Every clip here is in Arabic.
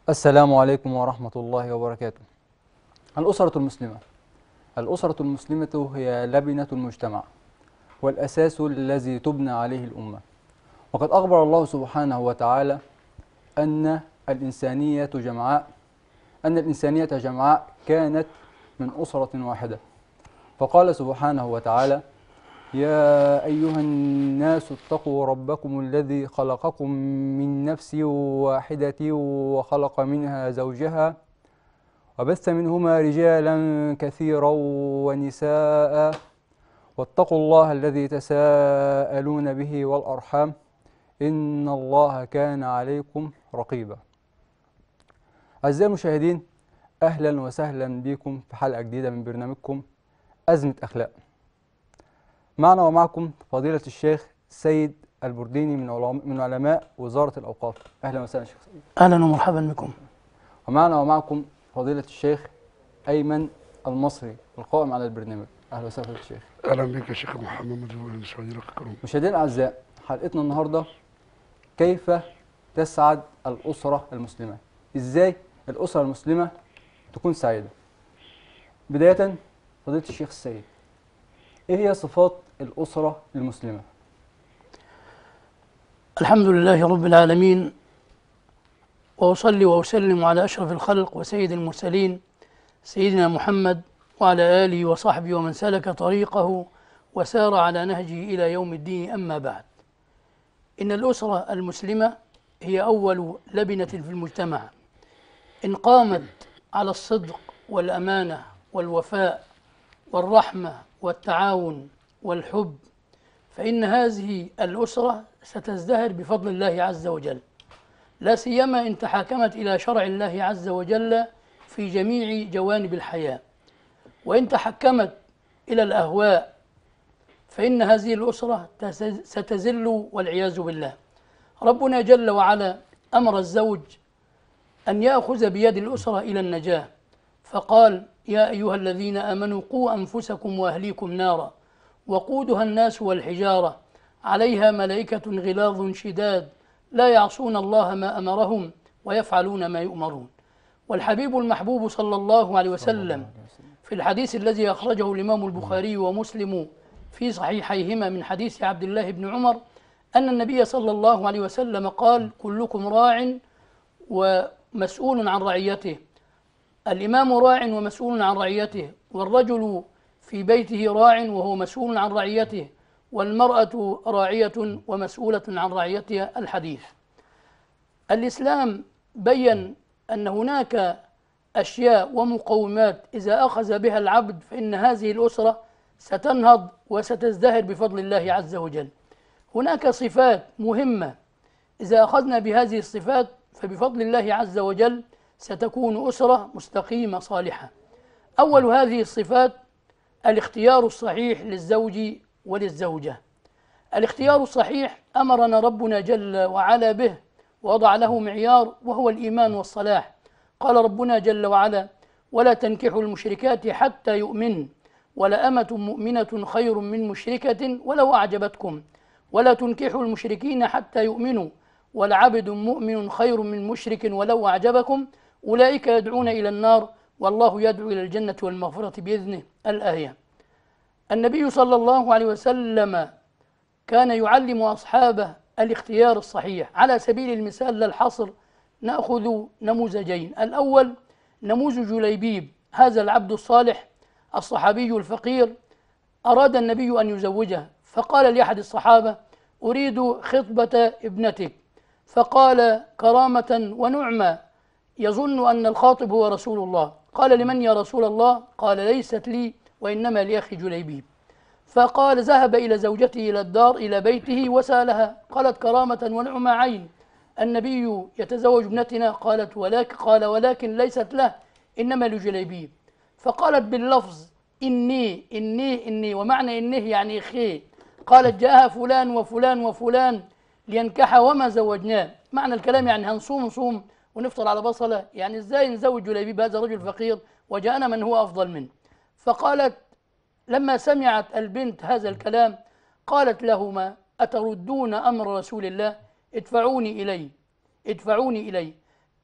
السلام عليكم ورحمة الله وبركاته. الأسرة المسلمة. الأسرة المسلمة هي لبنة المجتمع والأساس الذي تبنى عليه الأمة. وقد أخبر الله سبحانه وتعالى أن الإنسانية جمعاء كانت من أسرة واحدة. فقال سبحانه وتعالى: يا أيها الناس اتقوا ربكم الذي خلقكم من نفس واحدة وخلق منها زوجها وبث منهما رجالا كثيرا ونساء واتقوا الله الذي تساءلون به والأرحام إن الله كان عليكم رقيبا. أعزائي المشاهدين، أهلا وسهلا بكم في حلقة جديدة من برنامجكم أزمة أخلاق. معنا ومعكم فضيلة الشيخ سيد البرديني من علماء وزارة الأوقاف. أهلا وسهلا شيخ سيد. أهلا ومرحبا بكم. ومعنا ومعكم فضيلة الشيخ أيمن المصري القائم على البرنامج. أهلا وسهلا فضيلة الشيخ. اهلا بك يا شيخ محمد وفضيلتك الكرام. مشاهدينا الأعزاء، حلقتنا النهارده كيف تسعد الأسرة المسلمة؟ إزاي الأسرة المسلمة تكون سعيدة؟ بداية فضيلة الشيخ السيد، إيه هي صفات الأسرة المسلمة؟ الحمد لله رب العالمين، وأصلي وأسلم على أشرف الخلق وسيد المرسلين سيدنا محمد وعلى آله وصحبه ومن سلك طريقه وسار على نهجه إلى يوم الدين. أما بعد، إن الأسرة المسلمة هي أول لبنة في المجتمع، إن قامت على الصدق والأمانة والوفاء والرحمة والتعاون والحب، فإن هذه الأسرة ستزدهر بفضل الله عز وجل، لا سيما إن تحاكمت إلى شرع الله عز وجل في جميع جوانب الحياة. وإن تحكمت إلى الأهواء فإن هذه الأسرة ستزل والعياذ بالله. ربنا جل وعلا أمر الزوج أن يأخذ بيد الأسرة إلى النجاة، فقال: يا أيها الذين آمنوا قوا أنفسكم وأهليكم نارا وقودها الناس والحجارة عليها ملائكة غلاظ شداد لا يعصون الله ما أمرهم ويفعلون ما يؤمرون. والحبيب المحبوب صلى الله عليه وسلم في الحديث الذي أخرجه الإمام البخاري ومسلم في صحيحيهما من حديث عبد الله بن عمر أن النبي صلى الله عليه وسلم قال: كلكم راع ومسؤول عن رعيته. الإمام راع ومسؤول عن رعيته، والرجل في بيته راع وهو مسؤول عن رعيته، والمرأة راعية ومسؤولة عن رعيتها. الحديث. الإسلام بيّن أن هناك أشياء ومقومات إذا أخذ بها العبد فإن هذه الأسرة ستنهض وستزدهر بفضل الله عز وجل. هناك صفات مهمة إذا أخذنا بهذه الصفات فبفضل الله عز وجل ستكون أسرة مستقيمة صالحة. أول هذه الصفات الاختيار الصحيح للزوج وللزوجة. الاختيار الصحيح أمرنا ربنا جل وعلا به ووضع له معيار، وهو الإيمان والصلاح. قال ربنا جل وعلا: ولا تنكحوا المشركات حتى يؤمن ولأمة مؤمنة خير من مشركة ولو أعجبتكم ولا تنكحوا المشركين حتى يؤمنوا ولعبد مؤمن خير من مشرك ولو أعجبكم أولئك يدعون إلى النار والله يدعو إلى الجنة والمغفرة بإذنه. الآية. النبي صلى الله عليه وسلم كان يعلم أصحابه الاختيار الصحيح. على سبيل المثال لا الحصر نأخذ نموذجين. الأول نموذج جليبيب، هذا العبد الصالح الصحابي الفقير، أراد النبي أن يزوجه، فقال لأحد الصحابة: أريد خطبة ابنتك. فقال كرامة ونعمة يظن أن الخاطب هو رسول الله. قال: لمن يا رسول الله؟ قال: ليست لي وإنما لأخي جليبيب. فقال: ذهب إلى زوجته إلى الدار إلى بيته وسألها، قالت: كرامة ونعمة عين، النبي يتزوج ابنتنا. قالت: قال: ولكن ليست له إنما لجليبيب. فقالت باللفظ إني إني إني، ومعنى إنه يعني خي. قالت: جاءها فلان وفلان وفلان لينكح وما زوجناه. معنى الكلام يعني هنصوم ونفطر على بصلة، يعني إزاي نزوج جليبيب هذا رجل فقير وجاءنا من هو أفضل منه. فقالت لما سمعت البنت هذا الكلام قالت لهما: أتردون أمر رسول الله؟ ادفعوني إليه.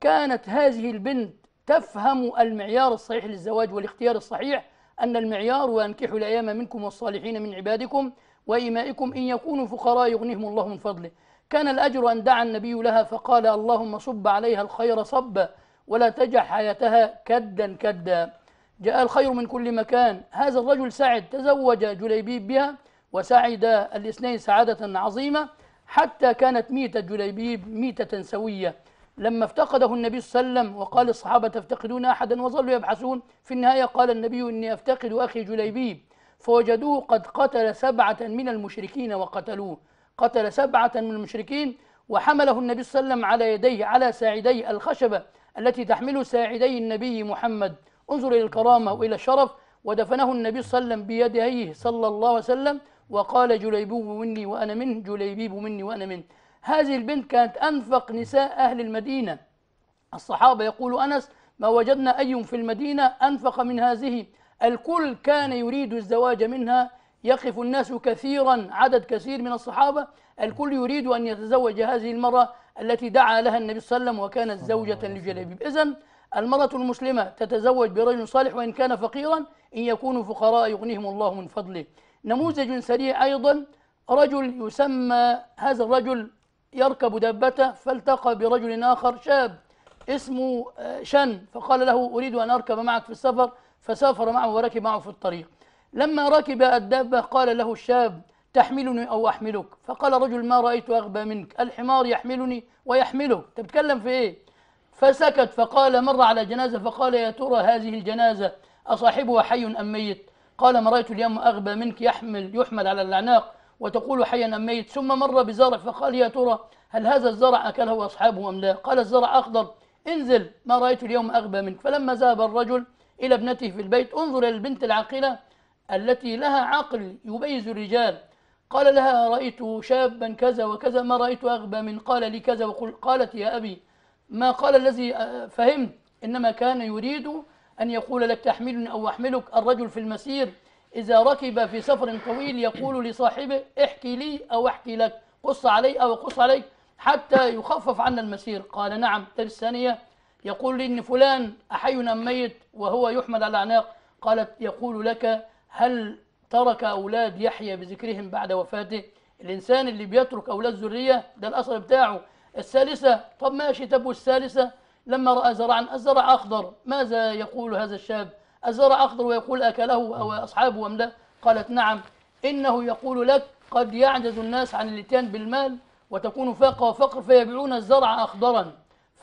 كانت هذه البنت تفهم المعيار الصحيح للزواج والاختيار الصحيح، أن المعيار وأنكحوا الأيام منكم والصالحين من عبادكم وإمائكم إن يكونوا فقراء يغنيهم الله من فضله. كان الأجر أن دعا النبي لها فقال اللهم صب عليها الخير صبا ولا تجعل حياتها كدا كدا. جاء الخير من كل مكان. هذا الرجل سعد، تزوج جليبيب بها وسعد الاثنين سعادة عظيمة، حتى كانت ميتة جليبيب ميتة سوية. لما افتقده النبي صلى الله عليه وسلم وقال الصحابة تفتقدون أحدا وظلوا يبحثون، في النهاية قال النبي إني أفتقد أخي جليبيب، فوجدوه قد قتل 7 من المشركين وقتلوه. قتل 7 من المشركين، وحمله النبي صلى الله عليه وسلم على يديه على ساعدي الخشبة التي تحمل ساعدي النبي محمد. انظر إلى الكرامة وإلى الشرف. ودفنه النبي صلى الله عليه وسلم بيديه صلى الله عليه وسلم وقال جليبيب مني وأنا منه، جليبيب مني وأنا منه. هذه البنت كانت أنفق نساء أهل المدينة. الصحابة يقول أنس ما وجدنا أي في المدينة أنفق من هذه. الكل كان يريد الزواج منها. يقف الناس كثيرا، عدد كثير من الصحابة الكل يريد أن يتزوج هذه المرأة التي دعا لها النبي صلى الله عليه وسلم وكانت زوجة لجليبيب. إذن المرأة المسلمة تتزوج برجل صالح وإن كان فقيرا، إن يكونوا فقراء يغنيهم الله من فضله. نموذج سريع أيضا، رجل يسمى، هذا الرجل يركب دابته فالتقى برجل آخر شاب اسمه شن، فقال له أريد أن أركب معك في السفر، فسافر معه وركب معه في الطريق. لما ركب الدابة قال له الشاب تحملني أو أحملك؟ فقال رجل ما رأيت أغبى منك، الحمار يحملني ويحملك، أنت بتتكلم في إيه؟ فسكت. فقال مر على جنازة فقال يا ترى هذه الجنازة أصاحبها حي أم ميت؟ قال ما رأيت اليوم أغبى منك، يحمل على الأعناق وتقول حيا أم ميت. ثم مر بزرع فقال يا ترى هل هذا الزرع أكله أصحابه أم لا؟ قال الزرع أخضر، انزل ما رأيت اليوم أغبى منك. فلما ذهب الرجل إلى ابنته في البيت، انظر إلى البنت العاقلة التي لها عقل يميز الرجال، قال لها رأيت شابا كذا وكذا ما رأيت أغبى من، قال لي كذا قالت يا أبي ما قال الذي فهمت، إنما كان يريد أن يقول لك تحملني أو أحملك. الرجل في المسير إذا ركب في سفر طويل يقول لصاحبه احكي لي أو احكي لك، قص علي أو قص عليك حتى يخفف عنا المسير. قال نعم. الثانية يقول لي إن فلان أحي أم ميت وهو يحمل على الأعناق، قالت يقول لك هل ترك أولاد يحيى بذكرهم بعد وفاته؟ الإنسان اللي بيترك أولاد ذرية ده الأصل بتاعه. الثالثة طب ماشي، تبو الثالثة لما رأى زرعا الزرع أخضر، ماذا يقول هذا الشاب؟ الزرع أخضر ويقول أكله أو أصحابه أم لا؟ قالت نعم. إنه يقول لك قد يعجز الناس عن الاتيان بالمال وتكون فاقة وفقر فيبيعون الزرع أخضرا.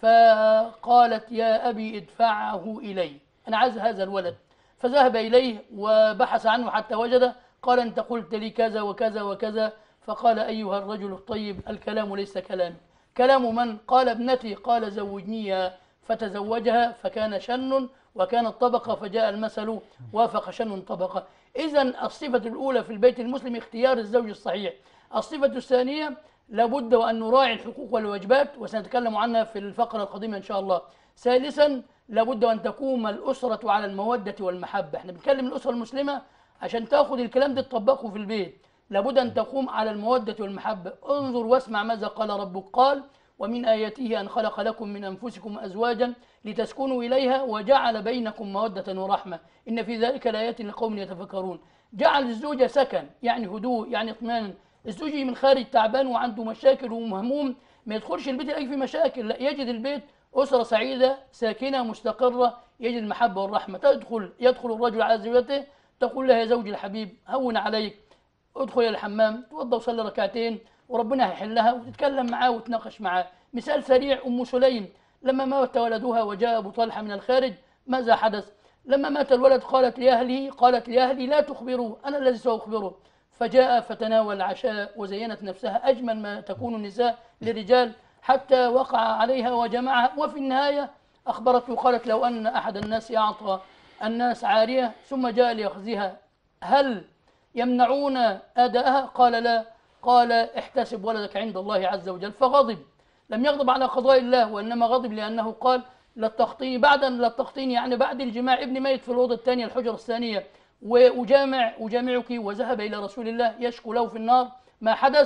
فقالت يا أبي ادفعه إلي، أنا عايز هذا الولد. فذهب إليه وبحث عنه حتى وجده. قال أنت قلت لي كذا وكذا وكذا. فقال أيها الرجل الطيب الكلام ليس كلامي، كلام من؟ قال ابنتي. قال زوجنيها. فتزوجها فكان شن وكانت طبقة، فجاء المثل وافق شن طبقة. إذن الصفة الأولى في البيت المسلم اختيار الزوج الصحيح. الصفة الثانية لابد وأن نراعي الحقوق والواجبات وسنتكلم عنها في الفقرة القادمة إن شاء الله. ثالثا لابد أن تقوم الأسرة على المودة والمحبة. احنا بنتكلم الأسرة المسلمة عشان تأخذ الكلام ده تطبقه في البيت، لابد أن تقوم على المودة والمحبة. انظر واسمع ماذا قال ربك، قال ومن آياته أن خلق لكم من أنفسكم أزواجا لتسكنوا إليها وجعل بينكم مودة ورحمة إن في ذلك لآيات لقوم يتفكرون. جعل الزوجة سكن، يعني هدوء، يعني اطمئنان. الزوج من خارج تعبان وعنده مشاكل ومهموم، ما يدخلش البيت يلاقي فيه مشاكل، لا، يجد البيت أسرة سعيدة ساكنة مستقرة، يجد المحبة والرحمة. يدخل الرجل على زوجته تقول لها يا زوجي الحبيب هون عليك، ادخل إلى الحمام توضى وصلي ركعتين وربنا هيحلها، وتتكلم معاه وتناقش معاه. مثال سريع، أم سليم لما مات ولدها وجاء أبو طلحة من الخارج ماذا حدث؟ لما مات الولد قالت لأهلي لا تخبروه، أنا الذي سأخبره. فجاء فتناول العشاء وزينت نفسها أجمل ما تكون النساء للرجال حتى وقع عليها وجمعها، وفي النهاية أخبرته قالت لو أن أحد الناس يعطى الناس عارية ثم جاء ليخزيها هل يمنعون أداءها؟ قال لا. قال احتسب ولدك عند الله عز وجل. فغضب، لم يغضب على قضاء الله وإنما غضب لأنه قال لا تخطيني يعني بعد الجماع، ابني ميت في الأوضة الثانية الحجرة الثانية وأجامعك، وذهب إلى رسول الله يشكو له في النار ما حدث.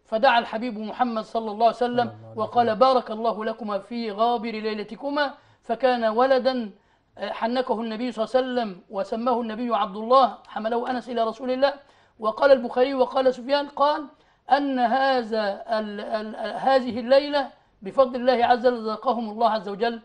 فدعا الحبيب محمد صلى الله عليه وسلم وقال: بارك الله لكما في غابر ليلتكما، فكان ولدا حنكه النبي صلى الله عليه وسلم وسماه النبي عبد الله، حمله أنس إلى رسول الله. وقال البخاري وقال سفيان قال أن هذه الليلة بفضل الله عز وجل رزقهم الله عز وجل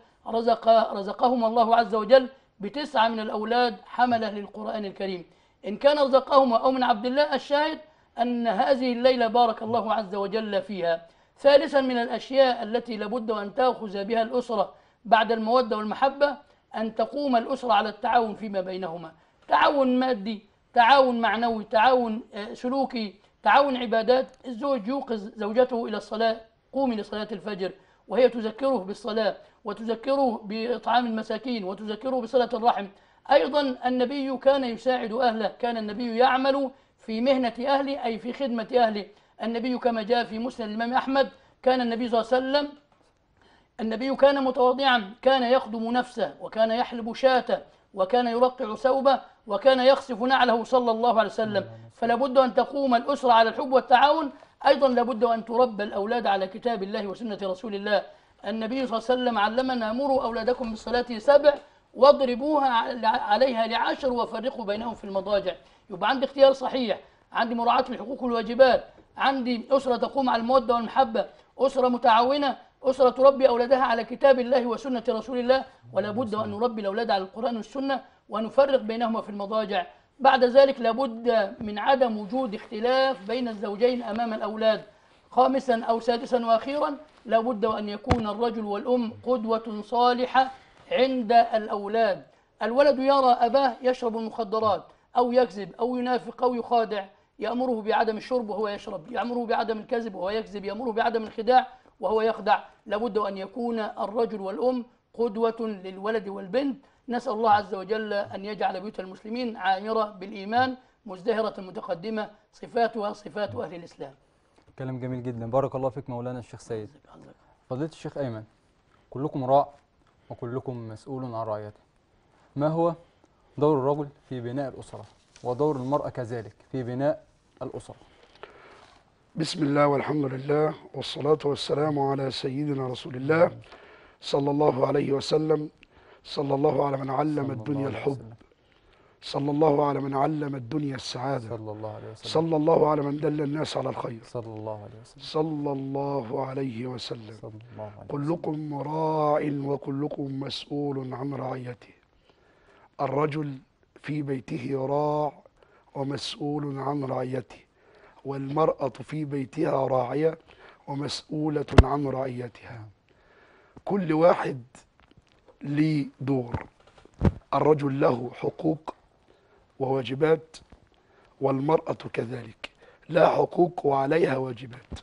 رزقهم الله عز وجل ب9 من الأولاد حملة للقرآن الكريم. إن كان رزقهم أو من عبد الله، الشاهد أن هذه الليلة بارك الله عز وجل فيها. ثالثا من الأشياء التي لابد أن تأخذ بها الأسرة بعد المودة والمحبة أن تقوم الأسرة على التعاون فيما بينهما، تعاون مادي، تعاون معنوي، تعاون سلوكي، تعاون عبادات. الزوج يوقظ زوجته إلى الصلاة: قومي لصلاة الفجر، وهي تذكره بالصلاة وتذكره بإطعام المساكين وتذكره بصلة الرحم. أيضا النبي كان يساعد أهله، كان النبي يعمل في مهنة أهله أي في خدمة أهله. النبي كما جاء في مسند الإمام أحمد كان النبي صلى الله عليه وسلم النبي كان متواضعا، كان يخدم نفسه وكان يحلب شاة وكان يرقع ثوبه وكان يخسف نعله صلى الله عليه وسلم. فلا بد أن تقوم الأسرة على الحب والتعاون. أيضا لابد أن تربى الأولاد على كتاب الله وسنة رسول الله. النبي صلى الله عليه وسلم علمنا: مروا أولادكم بالصلاة 7 واضربوها عليها 10 وفرقوا بينهم في المضاجع. يبقى عندي اختيار صحيح، عندي مراعاة للحقوق والواجبات، عندي أسرة تقوم على المودة والمحبة، أسرة متعاونة، أسرة تربي أولادها على كتاب الله وسنة رسول الله. ولا بد أن نربي الأولاد على القرآن والسنة ونفرق بينهما في المضاجع. بعد ذلك لابد من عدم وجود اختلاف بين الزوجين أمام الأولاد. خامسا أو سادسا وأخيرا لابد أن يكون الرجل والأم قدوة صالحة عند الأولاد. الولد يرى أباه يشرب المخدرات أو يكذب أو ينافق أو يخادع، يأمره بعدم الشرب وهو يشرب، يأمره بعدم الكذب وهو يكذب، يأمره بعدم الخداع وهو يخدع. لابد أن يكون الرجل والأم قدوة للولد والبنت. نسأل الله عز وجل أن يجعل بيوت المسلمين عامرة بالإيمان مزدهرة متقدمة، صفاتها صفات أهل الإسلام. كلام جميل جدا، بارك الله فيك مولانا الشيخ سيد. فضيلة الشيخ أيمن، كلكم راع وكلكم مسؤول عن رعيته. ما هو دور الرجل في بناء الأسرة ودور المرأة كذلك في بناء الأسرة؟ بسم الله والحمد لله والصلاة والسلام على سيدنا رسول الله صلى الله عليه وسلم. صلى الله على من علم الدنيا الحب، صلى الله على من علم الدنيا السعادة، صلى الله عليه وسلم. صلى الله على من دل الناس على الخير، صلى الله عليه وسلم. صلى الله عليه وسلم. صلى الله عليه وسلم. كلكم راع وكلكم مسؤول عن رعيته. الرجل في بيته راع ومسؤول عن رعيته، والمرأة في بيتها راعية ومسؤولة عن رعيتها. كل واحد ليه دور. الرجل له حقوق وواجبات، والمرأة كذلك لها حقوق وعليها واجبات.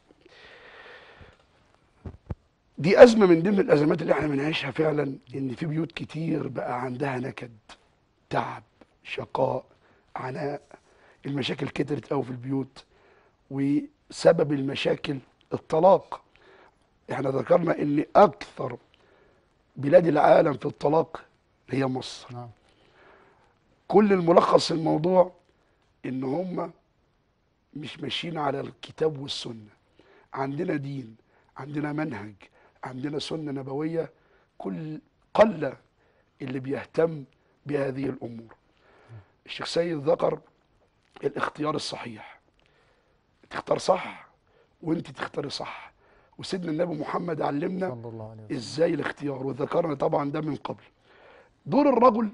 دي أزمة من ضمن الأزمات اللي احنا بنعيشها فعلا، إن في بيوت كتير بقى عندها نكد، تعب، شقاء، عناء. المشاكل كترت قوي في البيوت، وسبب المشاكل الطلاق. احنا ذكرنا ان اكثر بلاد العالم في الطلاق هي مصر. نعم. كل الملخص الموضوع ان هم مش ماشيين على الكتاب والسنة. عندنا دين، عندنا منهج، عندنا سنة نبوية، قل اللي بيهتم بهذه الامور. الشيخ سيد ذكر الاختيار الصحيح، تختار صح وانت تختاري صح، وسيدنا النبي محمد علمنا صلى الله عليه وسلم ازاي الاختيار، وذكرنا طبعا ده من قبل. دور الرجل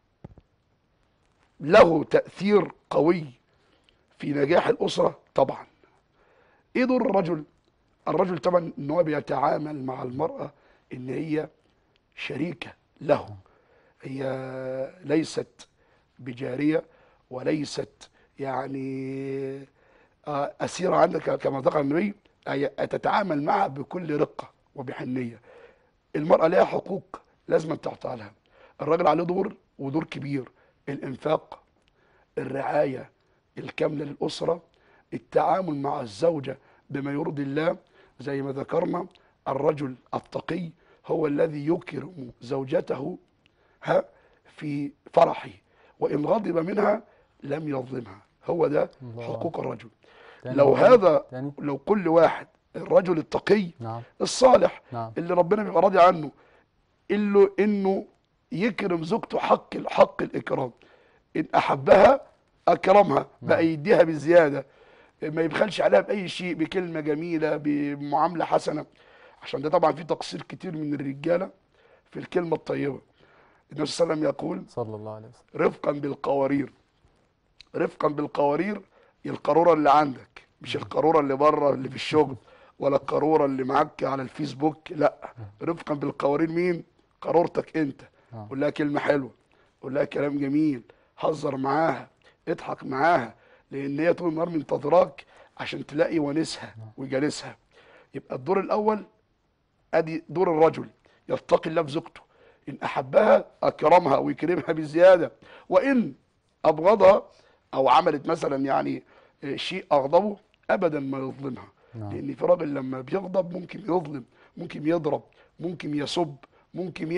له تأثير قوي في نجاح الأسرة طبعا. ايه دور الرجل؟ الرجل طبعا ان هو بيتعامل مع المرأة ان هي شريكة له، هي ليست بجارية وليست يعني أسيرة عندك كما ذكر النبي، تتعامل معها بكل رقة وبحنية. المرأة لها حقوق لازم تعطى لها. الراجل عليه دور ودور كبير: الإنفاق، الرعاية الكاملة للأسرة، التعامل مع الزوجة بما يرضي الله. زي ما ذكرنا الرجل التقي هو الذي يكرم زوجته في فرحه، وإن غضب منها لم يظلمها. هو ده حقوق الرجل. تاني لو مرة هذا تاني. لو كل واحد، الرجل التقي نعم. الصالح نعم. اللي ربنا بيبقى راضي عنه، انه يكرم زوجته حق الاكرام، ان احبها اكرمها، بقى نعم. يديها بزياده، ما يبخلش عليها باي شيء، بكلمه جميله، بمعامله حسنه. عشان ده طبعا في تقصير كتير من الرجاله في الكلمه الطيبه. النبي صلى الله عليه وسلم يقول: صلى الله عليه وسلم. رفقا بالقوارير. رفقا بالقوارير، القاروره اللي عندك، مش القاروره اللي بره اللي في الشغل، ولا القاروره اللي معاك على الفيسبوك، لا. رفقا بالقوارير مين؟ قارورتك انت. قول لها كلمه حلوه، قول لها كلام جميل، هزر معاها، اضحك معاها، لان هي طول النهار منتظراك عشان تلاقي ونسها وجالسها. يبقى الدور الاول ادي دور الرجل، يتقي الله في زوجته، ان احبها اكرمها ويكرمها بزياده، وان ابغضها او عملت مثلا يعني شيء اغضبه ابدا ما يظلمها. نعم. لان في راجل لما بيغضب ممكن يظلم، ممكن يضرب، ممكن يسب، ممكن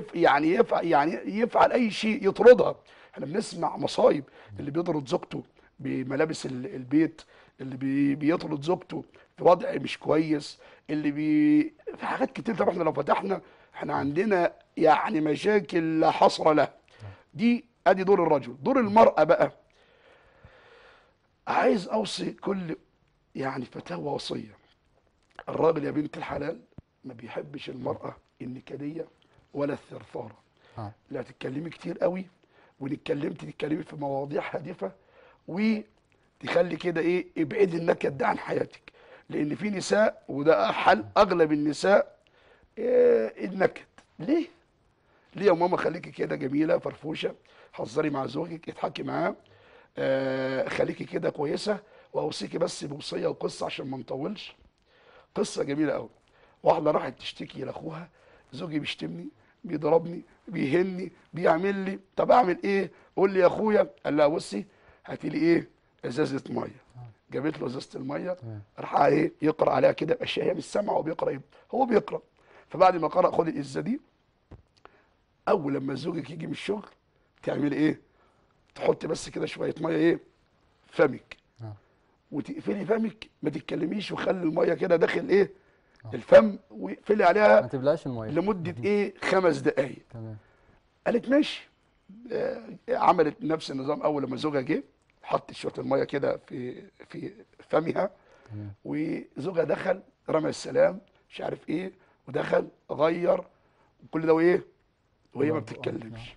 يفعل اي شيء، يطردها. احنا بنسمع مصايب اللي بيطرد زوجته بملابس البيت، اللي بيطرد زوجته في وضع مش كويس، في حاجات كتير. طبعا احنا لو فتحنا احنا عندنا يعني مشاكل لا حصر لها. دي ادي دور الرجل. دور المرأة بقى، عايز اوصي كل يعني فتاة وصية. الراجل يا بنت الحلال ما بيحبش المرأة النكدية ولا الثرثارة. لا تتكلمي كتير قوي، تتكلمي في مواضيع هادفة، وتخلي كده ايه، ابعدي النكد ده عن حياتك. لان في نساء، وده حل اغلب النساء، النكد. ليه يا ماما؟ خليكي كده جميله فرفوشه، هزري مع زوجك، اضحكي معاه، خليكي كده كويسه. واوصيكي بس بوصيه وقصه عشان ما نطولش. قصه جميله قوي. واحده راحت تشتكي لاخوها: زوجي بيشتمني، بيضربني، بيهني، بيعمل لي. طب اعمل ايه؟ قول لي يا اخويا. قال لها: بصي، هاتي لي ايه، ازازه ميه. جابت له ازازه الميه، راح ايه يقرا عليها كده باشياء هي مش سامعه، وبيقرا ايه، هو بيقرا. فبعد ما قرا: خد الازازه دي، اول لما زوجك يجي من الشغل تعملي ايه؟ تحطي بس كده شويه ميه ايه، فمك، وتقفلي فمك، ما تتكلميش، وخلي الميه كده داخل ايه، الفم، واقفلي عليها ما تبلعش الميه لمده ايه، 5 دقائق. تمام. قالت ماشي. عملت نفس النظام. اول لما زوجها جه حطت شويه الميه كده في فمها، وزوجها دخل رمى السلام مش عارف ايه، ودخل غير كل ده، وايه، وهي ما بتتكلمش.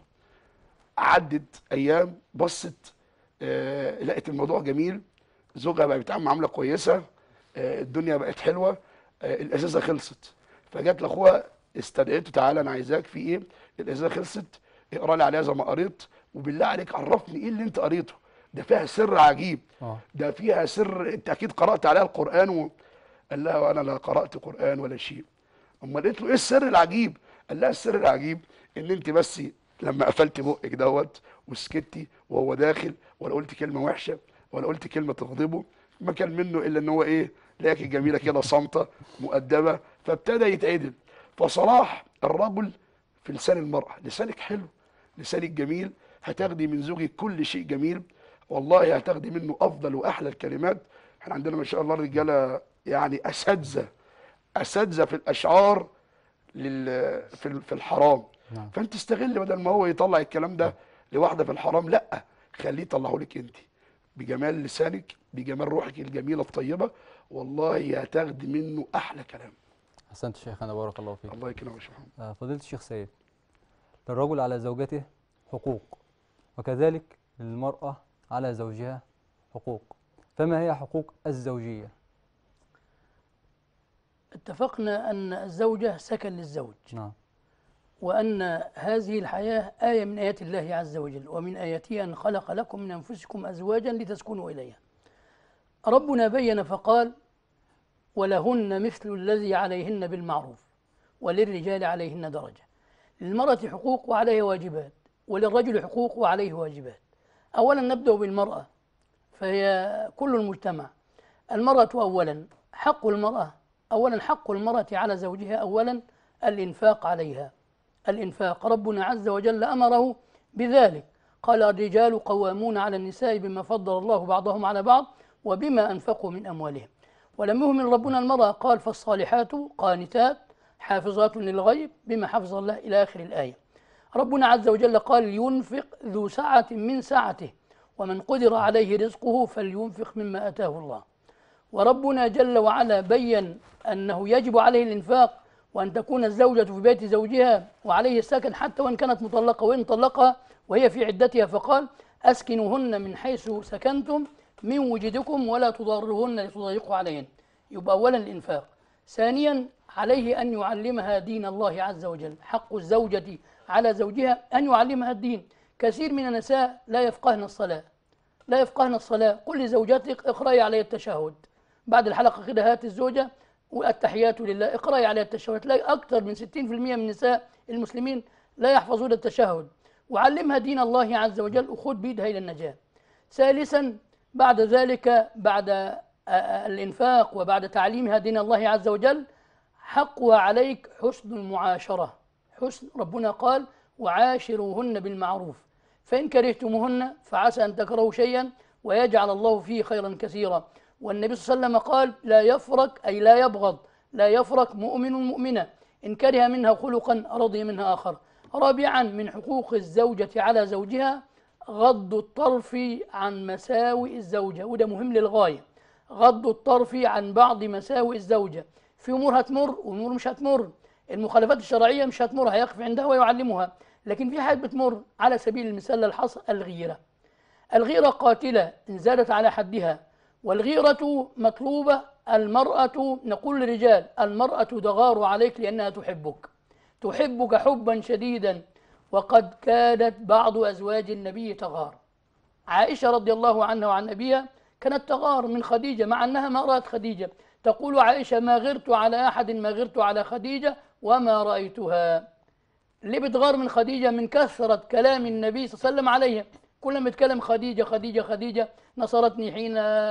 عدت ايام، بصت لقت الموضوع جميل، زوجها بقى بيتعامل معامله كويسه، الدنيا بقت حلوه، الازازه خلصت. فجت لاخوها استدعيته: تعالى انا عايزاك في ايه، الازازه خلصت، اقرا لي عليها زي ما قريت، وبالله عليك عرفني ايه اللي انت قريته، ده فيها سر عجيب، ده فيها سر، انت اكيد قرات عليها القران. قال لها: وانا لا قرات قران ولا شيء. امال قالت له: ايه السر العجيب؟ قال لها: السر العجيب ان انت بس لما قفلت بقك دوت وسكتي وهو داخل، ولا قلت كلمه وحشه ولا قلت كلمه تغضبه، ما كان منه الا ان هو ايه، لقاكي جميله كده، صامته مؤدبه، فابتدى يتعدل. فصلاح الرجل في لسان المراه. لسانك حلو، لسانك جميل، هتاخدي من زوجك كل شيء جميل، والله هتاخدي منه افضل واحلى الكلمات. احنا عندنا ما شاء الله الرجاله يعني اساتذه في الاشعار في الحرام. فانت استغل، بدل ما هو يطلع الكلام ده لواحده في الحرام، لا، خليه يطلعه لك انت، بجمال لسانك، بجمال روحك الجميله الطيبه، والله هتاخدي منه احلى كلام. احسنت شيخنا، بارك الله فيك. الله يكرمك يا شيخ محمد. فضيلة الشيخ سيد، للرجل على زوجته حقوق، وكذلك للمرأة على زوجها حقوق، فما هي حقوق الزوجية؟ اتفقنا أن الزوجة سكن للزوج، نعم. وأن هذه الحياة آية من آيات الله عز وجل، ومن آياته أن خلق لكم من أنفسكم أزواجا لتسكنوا إليها. ربنا بين فقال: ولهن مثل الذي عليهن بالمعروف وللرجال عليهن درجة. للمرأة حقوق وعليها واجبات، وللرجل حقوق وعليه واجبات. أولا نبدأ بالمرأة، فهي كل المجتمع. المرأة أولا، حق المرأة على زوجها أولا الإنفاق عليها. الإنفاق، ربنا عز وجل أمره بذلك، قال: الرجال قوامون على النساء بما فضل الله بعضهم على بعض وبما أنفقوا من أموالهم. ولم يهمل ربنا المرأة، قال فالصالحات قانتات حافظات للغيب بما حفظ الله إلى آخر الآية. ربنا عز وجل قال لينفق ذو سعة من سعته ومن قدر عليه رزقه فلينفق مما آتاه الله. وربنا جل وعلا بين أنه يجب عليه الإنفاق، وأن تكون الزوجة في بيت زوجها وعليه السكن حتى وإن كانت مطلقة، وإن طلقها وهي في عدتها فقال أسكنوهن من حيث سكنتم من وجدكم ولا تضرهن لتضيقوا عليهن. يبقى أولا الإنفاق. ثانيا عليه أن يعلمها دين الله عز وجل. حق الزوجة على زوجها أن يعلمها الدين. كثير من النساء لا يفقهن الصلاة، لا يفقهن الصلاة. قل لزوجتك اقرأي علي التشهد بعد الحلقة كده، هات الزوجة والتحيات لله اقرأي علي التشهد. تلاقي أكثر من 60% من نساء المسلمين لا يحفظون التشهد. وعلمها دين الله عز وجل وخذ بيدها إلى النجاة. ثالثا بعد ذلك، بعد الإنفاق وبعد تعليمها دين الله عز وجل، حقها عليك حسن المعاشرة. ربنا قال وعاشروهن بالمعروف فإن كرهتموهن فعسى أن تكرهوا شيئا ويجعل الله فيه خيرا كثيرا. والنبي صلى الله عليه وسلم قال لا يفرق أي لا يبغض، لا يفرق مؤمن مؤمنة إن كره منها خلقا رضي منها آخر. رابعا من حقوق الزوجة على زوجها غض الطرف عن مساوئ الزوجة، وده مهم للغاية. غض الطرف عن بعض مساوئ الزوجة. في أمور هتمر وأمور مش هتمر. المخالفات الشرعية مش هتمر، هيقف عندها ويعلمها. لكن في حاجات بتمر. على سبيل المثال الحصر الغيرة. الغيرة قاتلة إن زادت على حدها، والغيرة مطلوبة. المرأة نقول للرجال المرأة تغار عليك لأنها تحبك، تحبك حبا شديدا. وقد كانت بعض أزواج النبي تغار. عائشة رضي الله عنها وعن أبيها كانت تغار من خديجة مع أنها ما رأت خديجة. تقول عائشة ما غرت على أحد ما غرت على خديجة وما رأيتها. اللي بتغار من خديجة من كثرة كلام النبي صلى الله عليه وسلم عليها. كل ما يتكلم خديجة خديجة خديجة، نصرتني حين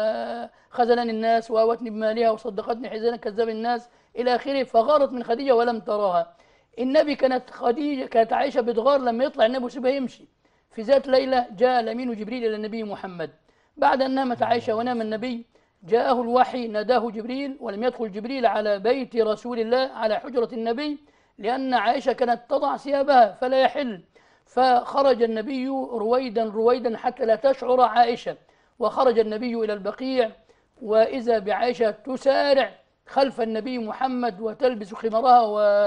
خذلني الناس وأوتني بمالها وصدقتني حين كذب الناس إلى آخره. فغارت من خديجة ولم تراها. النبي كانت عائشة بتغار لما يطلع النبي وسيبها يمشي. في ذات ليلة جاء الأمين جبريل إلى النبي محمد بعد أن نامت عائشة ونام النبي. جاءه الوحي ناداه جبريل، ولم يدخل جبريل على بيت رسول الله على حجرة النبي لأن عائشة كانت تضع ثيابها فلا يحل. فخرج النبي رويدا رويدا حتى لا تشعر عائشة. وخرج النبي إلى البقيع وإذا بعائشة تسارع خلف النبي محمد وتلبس خمارها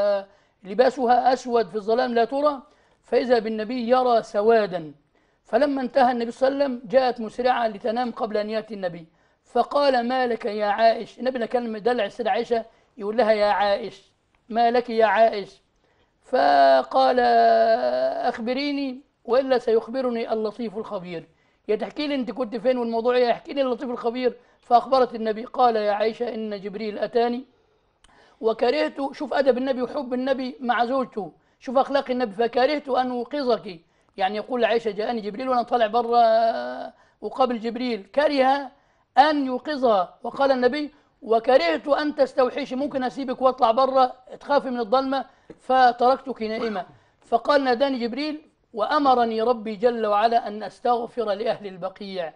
ولباسها أسود في الظلام لا ترى. فإذا بالنبي يرى سوادا. فلما انتهى النبي صلى الله عليه وسلم جاءت مسرعة لتنام قبل أن يأتي النبي. فقال ما لك يا عائش. النبي كان مدلع السيدة عائشة يقول لها يا عائش ما لك يا عائش. فقال أخبريني وإلا سيخبرني اللطيف الخبير. يا تحكي لي أنت كنت فين والموضوع يحكي لي اللطيف الخبير. فأخبرت النبي قال يا عائشة إن جبريل أتاني وكرهت. شوف أدب النبي وحب النبي مع زوجته، شوف أخلاق النبي. فكرهت أن أوقظك، يعني يقول لعائشة جاءني جبريل وأنا طالع برا وقابل جبريل. كره أن يوقظها. وقال النبي وكرهت أن تستوحشي، ممكن أسيبك وأطلع برا تخافي من الظلمة فتركتك نائمة. فقال ناداني جبريل وأمرني ربي جل وعلا أن أستغفر لأهل البقيع.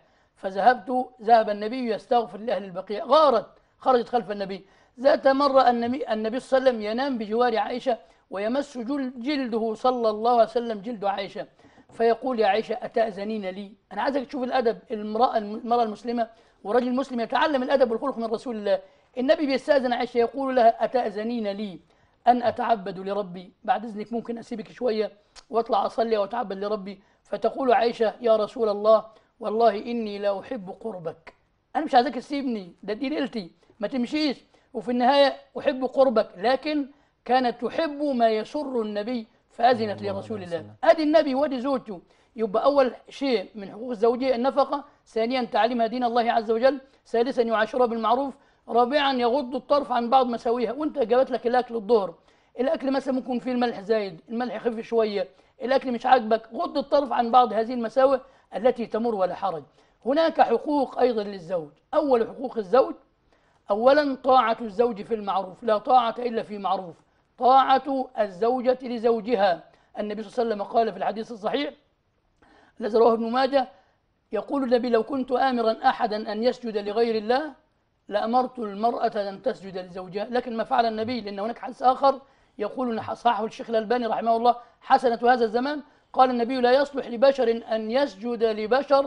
ذهب النبي يستغفر لأهل البقيع. غارت خرجت خلف النبي. ذات مرة النبي صلى الله عليه وسلم ينام بجوار عائشة ويمس جلده صلى الله عليه وسلم جلد عائشة. فيقول يا عائشة أتأذنين لي؟ أنا عايزك تشوف الأدب. المرأة المسلمة ورجل المسلم يتعلم الأدب والخلق من رسول الله. النبي بيستأذن عائشة يقول لها أتأذنين لي أن أتعبد لربي؟ بعد إذنك ممكن أسيبك شوية وأطلع أصلي وأتعبد لربي. فتقول عائشة يا رسول الله والله إني لا أحب قربك. أنا مش عايزك تسيبني، دي ليلتي ما تمشيش. وفي النهاية أحب قربك. لكن كانت تحب ما يسر النبي فأذنت لرسول الله. أدي النبي ودي زوجته. يبقى أول شيء من حقوق الزوجية النفقة. ثانيا تعليمها دين الله عز وجل. ثالثا يعاشرها بالمعروف. رابعا يغض الطرف عن بعض مساويها. وانت جابت لك الأكل الظهر، الأكل مثلا ممكن فيه الملح زايد، الملح خف شوية، الأكل مش عاجبك، غض الطرف عن بعض هذه المساوئ التي تمر ولا حرج. هناك حقوق أيضا للزوج. أول حقوق الزوج أولا طاعة الزوج في المعروف. لا طاعة إلا في معروف. طاعة الزوجة لزوجها. النبي صلى الله عليه وسلم قال في الحديث الصحيح الذي رواه ابن ماجه يقول النبي: لو كنت آمرا أحدا أن يسجد لغير الله لأمرت المرأة أن تسجد لزوجها، لكن ما فعل النبي، لأن هناك حديث آخر يقول أن صححه الشيخ الألباني رحمه الله حسنة هذا الزمان، قال النبي: لا يصلح لبشر أن يسجد لبشر،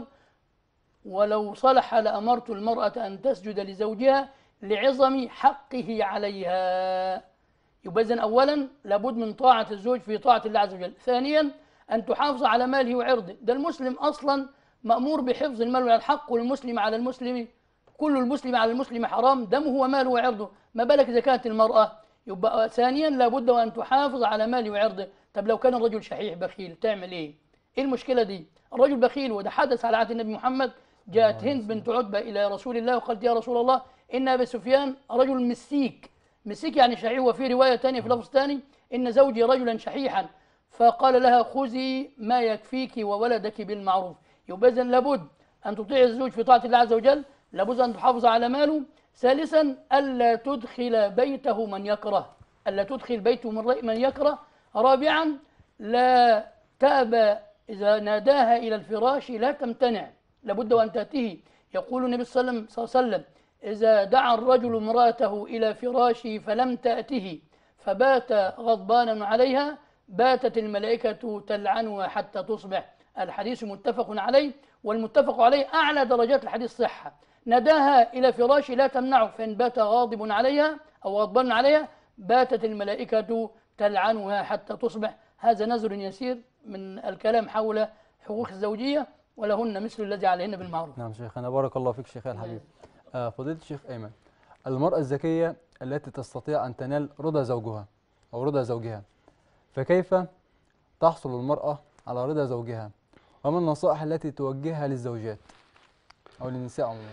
ولو صلح لأمرت المرأة أن تسجد لزوجها لعظم حقه عليها. يبقى إذن أولا لابد من طاعة الزوج في طاعة الله عز وجل. ثانيا أن تحافظ على ماله وعرضه، ده المسلم أصلا مأمور بحفظ المال والعرض، حق المسلم على المسلم، كل المسلم على المسلم حرام دمه وماله وعرضه، ما بالك إذا كانت المرأة. يبقى ثانيا لابد وأن تحافظ على ماله وعرضه. طب لو كان الرجل شحيح بخيل تعمل إيه؟ إيه المشكلة دي؟ الرجل بخيل، وده حدث على عهد النبي محمد. جاءت هند بنت عتبة إلى رسول الله وقالت: يا رسول الله إن أبا سفيان رجل مسيك، مسيك يعني شحيح، وفي رواية ثانية في لفظ ثاني إن زوجي رجلا شحيحا، فقال لها: خذي ما يكفيك وولدك بالمعروف. يبقى إذن لابد أن تطيع الزوج في طاعة الله عز وجل، لابد أن تحافظ على ماله. ثالثا ألا تدخل بيته من يكره، ألا تدخل بيته من يكره. رابعا لا تأبى إذا ناداها إلى الفراش لا تمتنع، لابد وأن تأتيه. يقول النبي صلى الله عليه وسلم: إذا دعا الرجل امرأته إلى فراشه فلم تأته فبات غضبانا عليها باتت الملائكة تلعنها حتى تصبح. الحديث متفق عليه، والمتفق عليه أعلى درجات الحديث صحة. نداها إلى فراشه لا تمنعه، فإن بات غاضب عليها أو غضبان عليها باتت الملائكة تلعنها حتى تصبح. هذا نذر يسير من الكلام حول حقوق الزوجية، ولهن مثل الذي عليهن بالمعروف. نعم شيخنا، بارك الله فيك شيخي الحبيب. فضيلة الشيخ أيمن، المرأة الذكية التي تستطيع أن تنال رضا زوجها أو رضا زوجها، فكيف تحصل المرأة على رضا زوجها؟ وما النصائح التي توجهها للزوجات أو للنساء عموما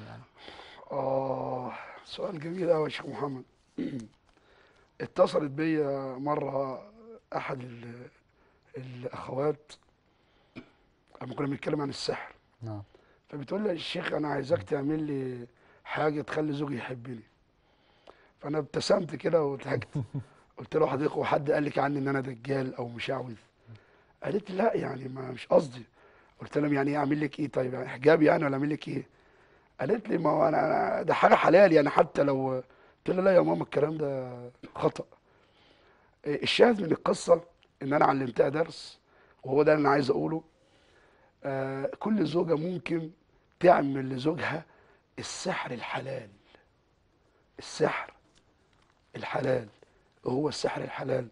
يعني؟ سؤال جميل أوي يا شيخ محمد. اتصلت بي مرة أحد الأخوات لما كنا بنتكلم عن السحر. نعم. فبتقول لي: يا شيخ أنا عايزاك تعمل لي حاجة تخلي زوجي يحبني. فأنا ابتسمت كده وضحكت. قلت له: حضرتك هو حد قال لك عني إن أنا دجال أو مشعوذ؟ قالت لي: لا يعني ما مش قصدي. قلت لهم: يعني إيه أعمل لك إيه؟ طيب يعني حجاب يعني ولا أعمل لك إيه؟ قالت لي: ما هو أنا ده حاجة حلال يعني حتى لو. قلت لها: لا يا ماما الكلام ده خطأ. الشاهد من القصة إن أنا علمتها درس، وهو ده اللي أنا عايز أقوله. كل زوجة ممكن تعمل لزوجها السحر الحلال. السحر الحلال هو السحر الحلال.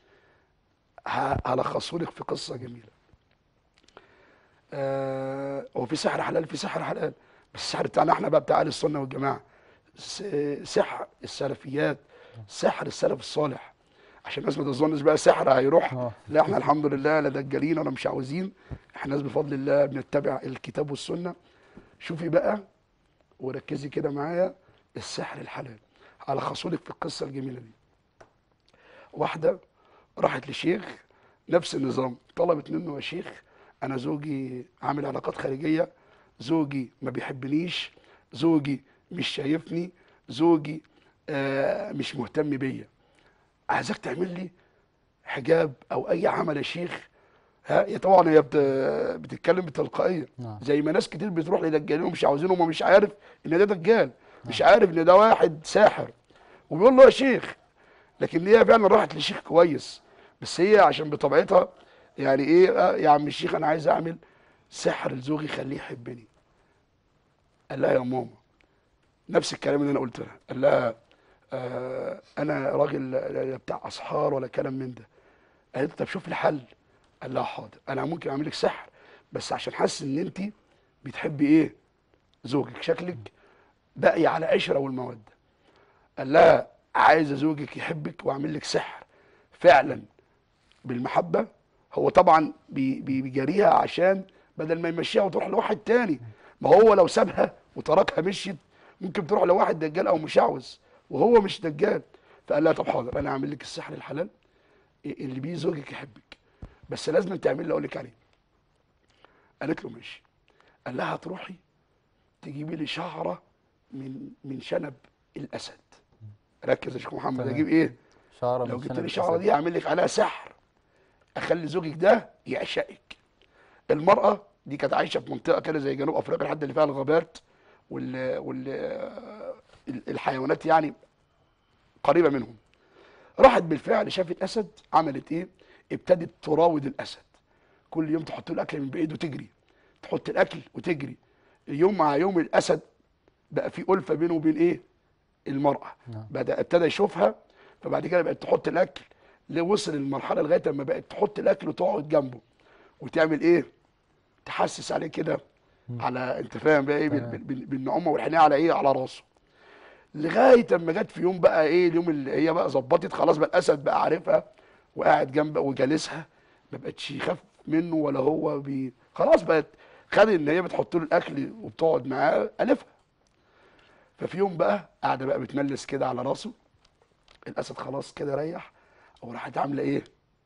هلخصه لك في قصة جميلة. هو في سحر حلال، في سحر حلال، بس السحر بتاعنا احنا بقى بتاع اهل السنة والجماعة، سحر السلفيات، سحر السلف الصالح، عشان الناس ما تظنش بقى سحر هيروح. لا احنا الحمد لله لا دجالين ولا مش عاوزين، احنا ناس بفضل الله بنتبع الكتاب والسنة. شوفي بقى وركزي كده معايا، السحر الحلال هلخصه لك في القصة الجميلة دي. واحدة راحت لشيخ نفس النظام، طلبت منه: يا شيخ أنا زوجي عامل علاقات خارجية، زوجي ما بيحبنيش، زوجي مش شايفني، زوجي مش مهتم بيا، عايزك تعمل لي حجاب أو أي عمل يا شيخ. هي طبعا هي بتتكلم بتلقائية، زي ما ناس كتير بتروح لدجالين ومش عاوزينهم ومش عارف إن ده دجال، مش عارف إن ده واحد ساحر، وبيقول له: يا شيخ. لكن هي فعلا راحت لشيخ كويس، بس هي عشان بطبيعتها يعني ايه: يا عم الشيخ انا عايز اعمل سحر لزوجي يخليه يحبني. قال لها: يا ماما نفس الكلام اللي انا قلته لها. قال لها: انا راجل لا بتاع اسحار ولا كلام من ده. قالت له: طب شوف الحل. قال لها: حاضر، انا ممكن اعمل لك سحر بس عشان حاسس ان انت بتحبي ايه زوجك، شكلك باقي على عشره والموده. قال لها: عايزه زوجك يحبك واعمل لك سحر فعلا بالمحبه. هو طبعا بيجاريها عشان بدل ما يمشيها وتروح لواحد تاني، ما هو لو سابها وتركها مشيت ممكن تروح لواحد دجال او مشعوذ وهو مش دجال. فقال لها: طب حاضر، انا هعمل لك السحر الحلال اللي بيه زوجك يحبك، بس لازم تعمل اللي اقول لك عليه. قالت له: ماشي. قال لها: هتروحي تجيبي لي شعره من شنب الاسد. ركز يا شيخ محمد، اجيب ايه؟ شعره لو من جبت شنب لي الشعره الأسد. دي هعمل لك عليها سحر اخلي زوجك ده يعشقك. المراه دي كانت عايشه في منطقه كده زي جنوب افريقيا، لحد اللي فيها الغابات الحيوانات يعني قريبه منهم. راحت بالفعل شافت اسد، عملت ايه؟ ابتدت تراود الاسد، كل يوم تحط له الاكل من بعيد وتجري، تحط الاكل وتجري. يوم مع يوم الاسد بقى في ألفة بينه وبين ايه؟ المرأة. ابتدى يشوفها، فبعد كده بقت تحط الاكل، وصل المرحله لغايه لما بقت تحط الاكل وتقعد جنبه وتعمل ايه؟ تحسس عليه كده، على انت فاهم بقى ايه، بالنعومه والحنيه على ايه؟ على راسه. لغايه اما جت في يوم بقى ايه؟ اليوم اللي هي بقى ظبطت خلاص، بقى الاسد بقى عارفها وقاعد جنبها وجالسها، ما بقتش يخاف منه ولا هو خلاص بقت خد ان هي بتحط له الاكل وبتقعد معاه الفها. ففي يوم بقى قاعده بقى بتملس كده على راسه، الاسد خلاص كده ريح، وراحت عامله ايه؟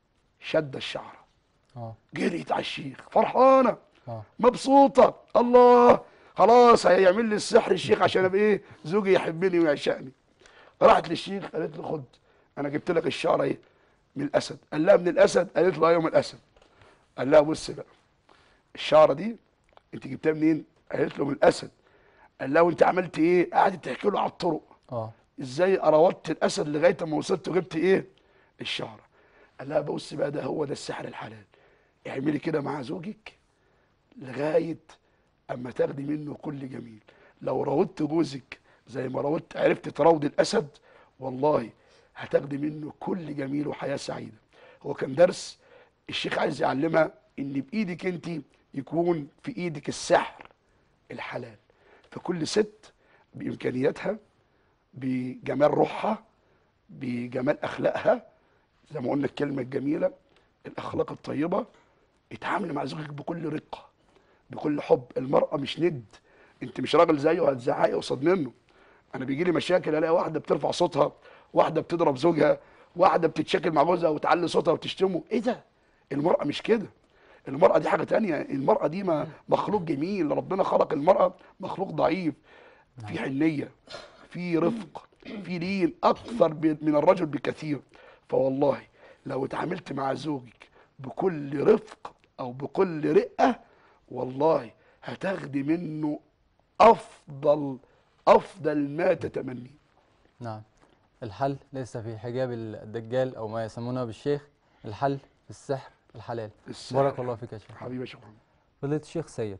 شد الشعره، جريت على الشيخ فرحانه مبسوطه، الله خلاص هيعمل لي السحر الشيخ عشان ابقى ايه؟ زوجي يحبني ويعشقني. راحت للشيخ قالت له خد انا جبت لك الشعره ايه؟ من الاسد. قال لها من الاسد؟ قالت له ايوه من الاسد. قال لها بص بقى، الشعره دي انت جبتها منين؟ قالت له من الاسد. قال لها وانت عملت ايه؟ قعدت تحكي له على الطرق، ازاي اراودت الاسد لغايه ما وصلت وجبت ايه؟ الشعره. قال لها بص بقى، ده هو ده السحر الحلال، اعملي كده مع زوجك لغايه اما تاخدي منه كل جميل. لو راودت جوزك زي ما راودت عرفت تراودي الاسد، والله هتاخدي منه كل جميل وحياه سعيده. هو كان درس الشيخ عايز يعلمها ان بايدك انت يكون في ايدك السحر الحلال. فكل ست بامكانياتها، بجمال روحها، بجمال اخلاقها، زي ما قلنا الكلمه الجميله، الاخلاق الطيبه، اتعامل مع زوجك بكل رقه، بكل حب. المراه مش ند، انت مش راجل زيه هتزعقي قصاد منه. انا بيجي لي مشاكل، الاقي واحده بترفع صوتها، واحده بتضرب زوجها، واحده بتتشاكل مع جوزها وتعلي صوتها وتشتمه. ايه ده؟ المراه مش كده، المراه دي حاجه تانية. المراه دي مخلوق جميل، ربنا خلق المراه مخلوق ضعيف، في حنيه، في رفق، في لين اكثر من الرجل بكثير. فوالله لو اتعاملت مع زوجك بكل رفق او بكل رقه، والله هتاخدي منه افضل ما تتمني. نعم، الحل ليس في حجاب الدجال او ما يسمونه بالشيخ، الحل في السحر الحلال. بارك الله فيك يا شيخ. حبيبي يا شيخ. فضيلة الشيخ سيد،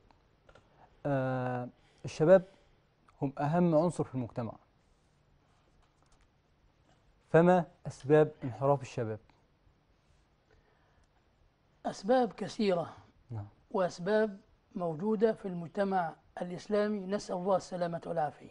الشباب هم اهم عنصر في المجتمع، فما اسباب انحراف الشباب؟ أسباب كثيرة، نعم. وأسباب موجودة في المجتمع الإسلامي، نسأل الله السلامة والعافية.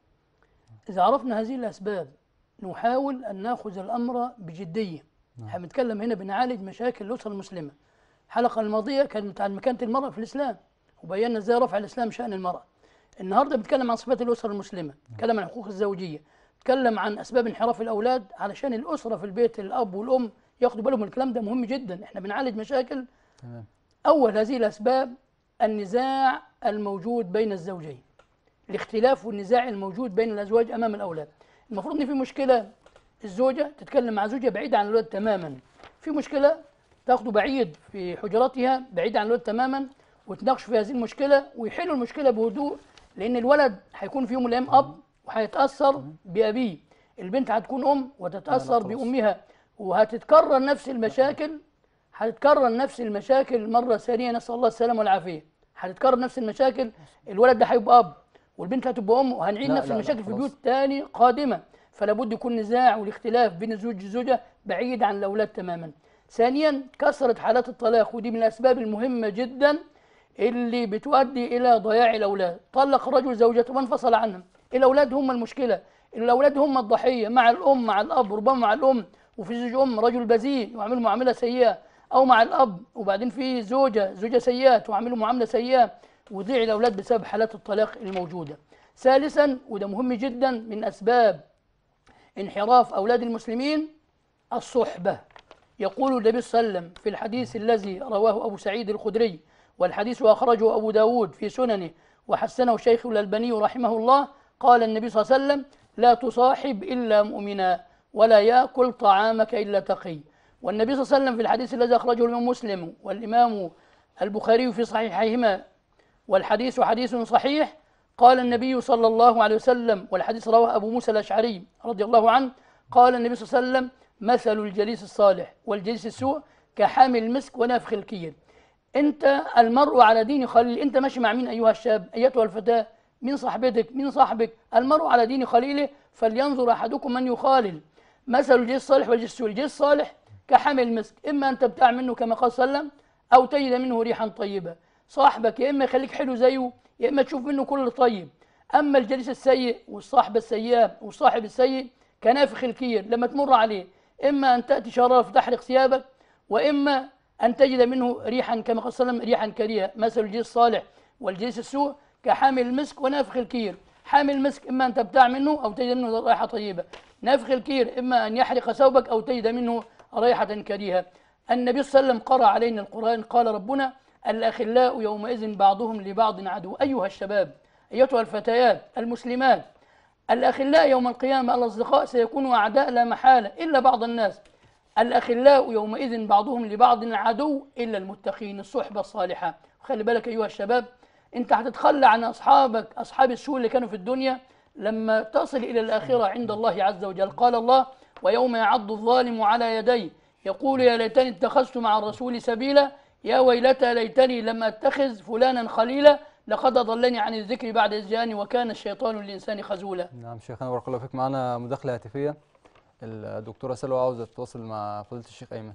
إذا عرفنا هذه الأسباب نحاول أن نأخذ الأمر بجدية. احنا بنتكلم هنا بنعالج مشاكل الأسرة المسلمة. الحلقة الماضية كانت عن مكانة المرأة في الإسلام، وبينا إزاي رفع الإسلام شأن المرأة. النهاردة بنتكلم عن صفات الأسرة المسلمة، بنتكلم عن حقوق الزوجية، بنتكلم عن أسباب انحراف الأولاد، علشان الأسرة في البيت الأب والأم ياخدوا بالهم من الكلام ده، مهم جدا. احنا بنعالج مشاكل. تمام. أول هذه الأسباب النزاع الموجود بين الزوجين، الاختلاف والنزاع الموجود بين الأزواج أمام الأولاد. المفروض إن في مشكلة الزوجة تتكلم مع زوجها بعيدة عن الأولاد تماما، في مشكلة تاخده بعيد في حجراتها بعيد عن الولد تماما، وتناقشوا في هذه المشكله ويحلوا المشكله بهدوء، لان الولد هيكون في يوم من الايام اب وهيتاثر بابيه، البنت هتكون ام وتتاثر بامها، وهتتكرر نفس المشاكل، هتتكرر نفس المشاكل مره ثانيه، نسال الله السلامه والعافيه. هتتكرر نفس المشاكل، الولد ده هيبقى اب والبنت هتبقى ام، وهنعيد نفس المشاكل في بيوت تاني قادمه. فلا بد يكون نزاع والاختلاف بين الزوج والزوجه بعيد عن الاولاد تماما. ثانيا كثرة حالات الطلاق، ودي من الأسباب المهمة جدا اللي بتؤدي إلى ضياع الأولاد. طلق الرجل زوجته وانفصل عنهم، الأولاد هم المشكلة، الأولاد هم الضحية مع الأم مع الأب، ربما مع الأم وفي زوج أم رجل بذيء وعمله معاملة سيئة، أو مع الأب وبعدين في زوجة سيئة وعمله معاملة سيئة، وضيع الأولاد بسبب حالات الطلاق الموجودة. ثالثا وده مهم جدا من أسباب انحراف أولاد المسلمين الصحبة. يقول النبي صلى الله عليه وسلم في الحديث الذي رواه أبو سعيد الخدري، والحديث أخرجه أبو داود في سننه وحسنه الشيخ الألباني رحمه الله، قال النبي صلى الله عليه وسلم: لا تصاحب إلا مؤمنا ولا يأكل طعامك إلا تقي. والنبي صلى الله عليه وسلم في الحديث الذي أخرجه الإمام مسلم والإمام البخاري في صحيحيهما والحديث حديث صحيح. قال النبي صلى الله عليه وسلم، والحديث رواه أبو موسى الأشعري رضي الله عنه، قال النبي صلى الله عليه وسلم: مثل الجليس الصالح والجليس السوء كحامل المسك ونافخ الكير. أنت المرء على دين خليل. أنت ماشي مع مين أيها الشاب أيتها الفتاة؟ مين صاحبتك؟ مين صاحبك؟ المرء على دين خليله فلينظر أحدكم من يخالل. مثل الجليس الصالح والجليس السوء: الجليس الصالح كحامل المسك، إما أن تبتاع منه كما قال صلى الله عليه وسلم أو تجد منه ريحا طيبة. صاحبك يا إما يخليك حلو زيه يا إما تشوف منه كل طيب. أما الجليس السيء والصاحب السيئة والصاحب السيء كنافخ الكير، لما تمر عليه إما أن تأتي شرارة فتحرق ثيابك، وإما أن تجد منه ريحا كما قال صلى الله عليه وسلم ريحا كريهة. مثل الجليس الصالح والجليس السوء كحامل المسك ونافخ الكير. حامل المسك إما أن تبتاع منه أو تجد منه رائحة طيبة. نافخ الكير إما أن يحرق ثوبك أو تجد منه رائحة كريهة. النبي صلى الله عليه وسلم قرأ علينا القرآن، قال ربنا: الأخلاء يومئذ بعضهم لبعض عدو. أيها الشباب أيتها الفتيات المسلمات، الأخلاء يوم القيامة الأصدقاء سيكونوا أعداء لا محالة إلا بعض الناس. الأخلاء يومئذ بعضهم لبعض عدو إلا المتقين، الصحبة الصالحة. خلي بالك أيها الشباب، أنت هتتخلى عن أصحابك أصحاب السوء اللي كانوا في الدنيا لما تصل إلى الآخرة عند الله عز وجل. قال الله: ويوم يعض الظالم على يديه يقول يا ليتني اتخذت مع الرسول سبيلا يا ويلتى ليتني لم أتخذ فلانا خليلا لقد أضلني عن الذكر بعد إذ جاءني وكان الشيطان للإنسان خذولا. نعم شيخنا بارك الله فيك. معنا مداخلة هاتفية، الدكتورة سلوى عاوزة تتواصل مع فضيلة الشيخ أيمن.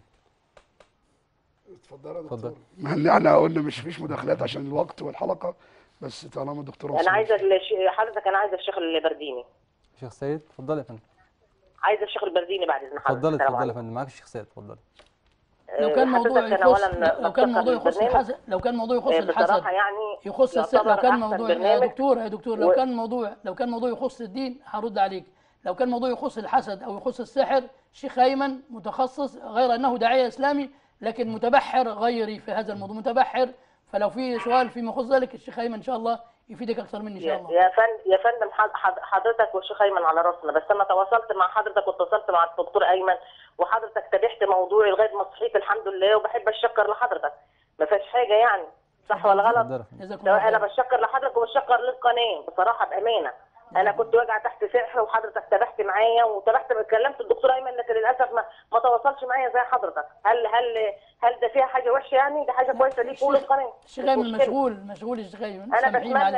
اتفضل يا اتفضل. دكتور. مع ان احنا قلنا مش فيش مداخلات عشان الوقت والحلقه، بس طالما الدكتوره انا عايزه حضرتك، انا عايزه الشيخ البرديني. شيخ سيد اتفضل يا فندم. عايزه الشيخ البرديني بعد اذن حضرتك. اتفضل اتفضل يا فندم، معاك الشيخ سيد اتفضل. لو كان موضوع حضرتك يخص لو كان موضوع يخص الحسد، لو كان موضوع يخص الحسد بصراحه يعني يخص لو كان موضوع يا دكتور لو كان موضوع يخص الدين هرد عليك. لو كان موضوع يخص الحسد او يخص السحر، الشيخ ايمن متخصص، غير انه داعيه اسلامي لكن متبحر غيري في هذا الموضوع، متبحر. فلو في سؤال فيما يخص ذلك الشيخ ايمن ان شاء الله يفيدك اكثر مني ان شاء الله. يا فندم حضرتك والشيخ ايمن على راسنا، بس انا تواصلت مع حضرتك واتصلت مع الدكتور ايمن وحضرتك تابعت موضوعي لغايه ما صحيت الحمد لله، وبحب اشكر لحضرتك، ما فيش حاجه يعني، صح ولا غلط؟ انا بشكر لحضرتك وبشكر للقناه بصراحه بامانه. انا كنت واجعه تحت سحر وحضرتك تابعت معايا كلمت الدكتور ايمن، لكن للاسف ما تواصلش معايا زي حضرتك. هل ده فيها حاجه وحشه يعني؟ ده حاجه كويسه ليك وللقناه. الشيخ ايمن مشغول الشيخ ايمن. انا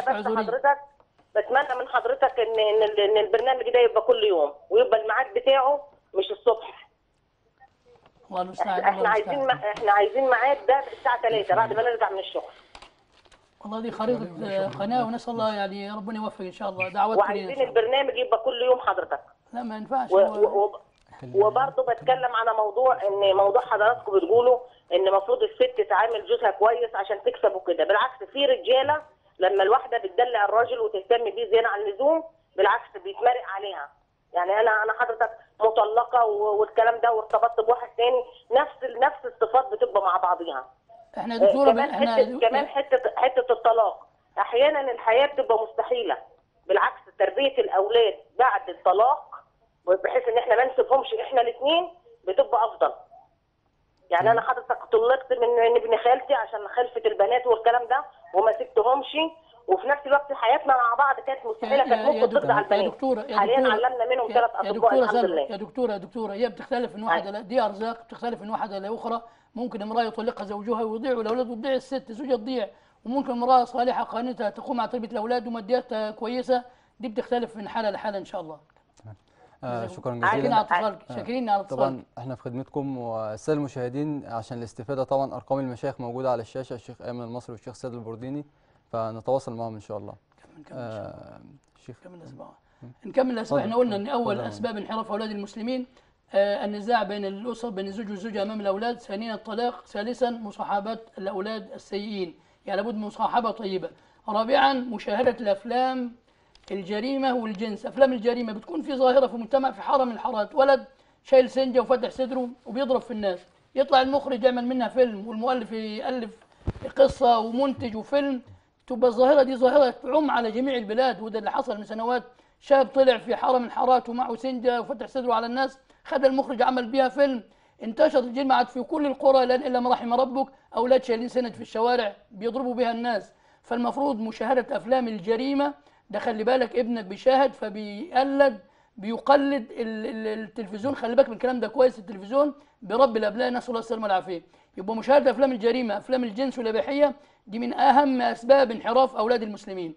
بتمنى من حضرتك ان البرنامج ده يبقى كل يوم ويبقى الميعاد بتاعه مش الصبح. الله المستعان. احنا عايزين ميعاد ده الساعه 3 بعد ما نرجع من الشغل. والله دي خريطه قناه ونسال الله يعني ربنا يوفق ان شاء الله. دعوات وعايزين البرنامج يبقى كل يوم حضرتك. لا ما ينفعش. وبرضه بتكلم على موضوع حضراتكم بتقولوا ان المفروض الست تعامل جوزها كويس عشان تكسب وكده. بالعكس في رجاله لما الواحده بتدلع الراجل وتهتم بيه زياده عن اللزوم بالعكس بيتمرق عليها. يعني انا حضرتك مطلقه والكلام ده وارتبطت بواحد تاني، نفس الصفات بتبقى مع بعضيها. احنا يا دكتوره كمان حته الطلاق احيانا الحياه بتبقى مستحيله. بالعكس تربيه الاولاد بعد الطلاق بحيث ان احنا ما نسيبهمش احنا الاثنين بتبقى افضل. يعني انا حضرتك طلقت من ابن خالتي عشان خلفه البنات والكلام ده وما سبتهمش، وفي نفس الوقت حياتنا مع بعض كانت مستحيله، كانت ممكن ترضع البنات. حاليا علمنا منهم 3 اطباء الحمد لله. يا دكتوره هي بتختلف من واحده دي ارزاق، بتختلف من واحده لاخرى. ممكن امراه يطلقها زوجها ويضيع والاولاد وتضيع، الست زوجها تضيع، وممكن امراه صالحه قانتها تقوم على تربيه الاولاد ومادياتها كويسه. دي بتختلف من حاله لحاله ان شاء الله. شكرا جزيلا. شاكرين على اتصالك. طبعا احنا في خدمتكم والساده المشاهدين. عشان الاستفاده طبعا ارقام المشايخ موجوده على الشاشه، الشيخ ايمن المصري والشيخ سيد البرديني، فنتواصل معهم ان شاء الله. نكمل الاسباب. احنا قلنا ان اول اسباب انحراف اولاد المسلمين النزاع بين الاسر، بين الزوج والزوجه امام الاولاد. ثانيا الطلاق. ثالثا مصاحبه الاولاد السيئين، يعني لابد من مصاحبه طيبه. رابعا مشاهده الافلام الجريمه والجنس. افلام الجريمه بتكون في ظاهره في المجتمع، في حاره من الحارات ولد شايل سنجه وفتح صدره وبيضرب في الناس، يطلع المخرج يعمل منها فيلم والمؤلف يالف قصه ومنتج وفيلم، تبقى الظاهره دي ظاهره تعم على جميع البلاد. وده اللي حصل من سنوات، شاب طلع في حاره من الحارات ومعه سنجه وفتح صدره على الناس، خد المخرج عمل بيها فيلم، انتشرت الجريمة في كل القرى الآن إلا ما رحم ربك، أولاد شايلين سند في الشوارع بيضربوا بها الناس. فالمفروض مشاهدة أفلام الجريمة ده، خلي بالك ابنك بيشاهد بيقلد التلفزيون، خلي بالك من الكلام ده كويس، التلفزيون برب الأبناء، نسأل الله السلامة والعافية. يبقى مشاهدة أفلام الجريمة، أفلام الجنس والإباحية، دي من أهم أسباب انحراف أولاد المسلمين.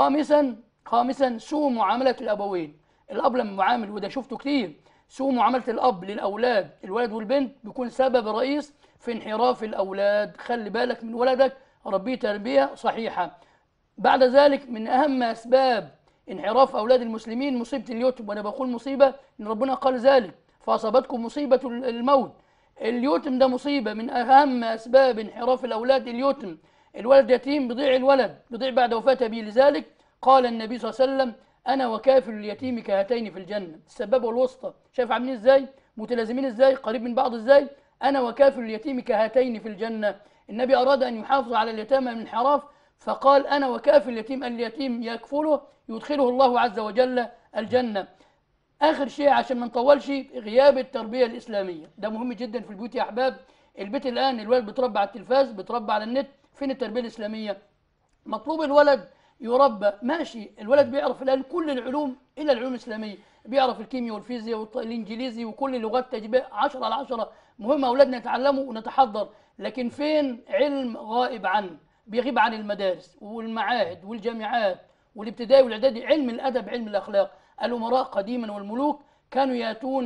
خامسا سوء معاملة الأبوين. الأب لما معامل، وده شفته كتير، سوء معاملة الأب للأولاد، الولد والبنت، بيكون سبب رئيس في انحراف الأولاد. خلي بالك من ولدك، ربيه تربية صحيحة. بعد ذلك من أهم أسباب انحراف أولاد المسلمين مصيبة اليتم، وأنا بقول مصيبة إن ربنا قال ذلك فأصابتكم مصيبة الموت. اليتم ده مصيبة، من أهم أسباب انحراف الأولاد اليتم. الولد يتيم بيضيع، الولد بيضيع بعد وفاة أبيه. لذلك قال النبي صلى الله عليه وسلم أنا وكافل اليتيم كهاتين في الجنة. السبابة والوسطى، شايف عاملين إزاي؟ متلازمين إزاي؟ قريب من بعض إزاي؟ أنا وكافل اليتيم كهاتين في الجنة. النبي أراد أن يحافظ على اليتامى من الانحراف، فقال أنا وكافل اليتيم، اليتيم يكفله يدخله الله عز وجل الجنة. آخر شيء عشان ما نطولش، غياب التربية الإسلامية، ده مهم جدا في البيوت يا أحباب. البيت الآن الولد بيتربى على التلفاز، بيتربى على النت، فين التربية الإسلامية؟ مطلوب الولد يربى، ماشي، الولد بيعرف الآن كل العلوم إلا العلوم الإسلامية، بيعرف الكيمياء والفيزياء والإنجليزي وكل لغات تجريبية 10 على 10، مهم أولادنا يتعلموا ونتحضر. لكن فين علم غائب عنه، بيغيب عن المدارس والمعاهد والجامعات والابتدائي والإعدادي، علم الأدب، علم الأخلاق. الأمراء قديما والملوك كانوا يأتون